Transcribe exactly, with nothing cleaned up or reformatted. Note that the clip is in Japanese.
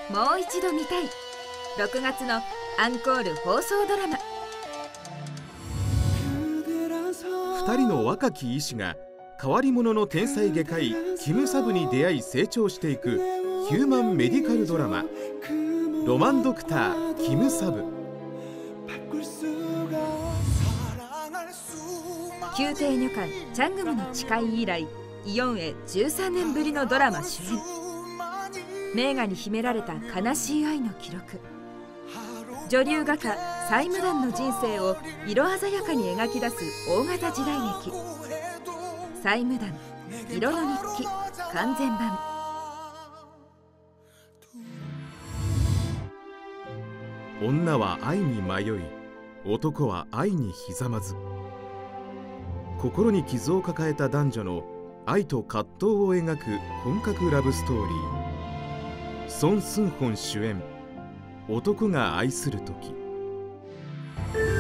もう一度見たいろくがつのアンコール放送ドラマ。 二人の若き医師が変わり者の天才外科医キム・サブに出会い成長していくヒューマンメディカルドラマ「ロマンドクターキム・サブ」。 宮廷女官チャングムの誓い以来イヨンへじゅうさんねんぶりのドラマ主演。名画に秘められた悲しい愛の記録。女流画家サイムダンの人生を色鮮やかに描き出す大型時代劇「サイムダン色の日記」完全版。 女は愛に迷い、男は愛にひざまず。心に傷を抱えた男女の愛と葛藤を描く本格ラブストーリー。ソン・スンホン主演「男が愛する時」。